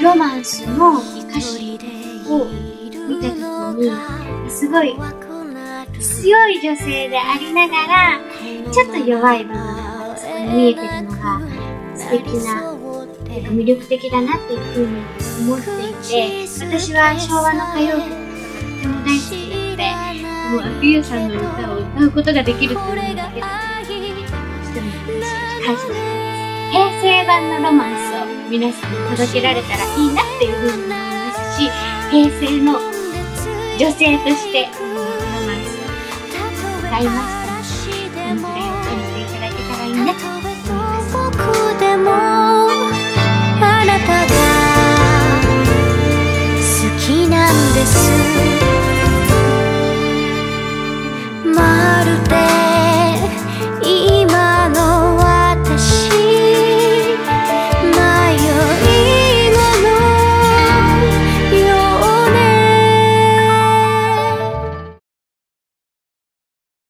ロマンスの歌詞を見たときに、すごい強い女性でありながら、ちょっと弱い部分がそこに見えてるのが素敵な、魅力的だなっていうふうに思っていて、私は昭和の歌謡曲がとても大好きなので、もう阿久悠さんの歌を歌うことができるというのだけで、とても感謝しています。平成版のロマンスを皆さんに届けられたらいいなっていうふうに思いますし、平成の女性としてロマンスを歌いましたので、このくらいを感じていただけたらいいなと思います。 僕でもあなたが好きなんです。まるで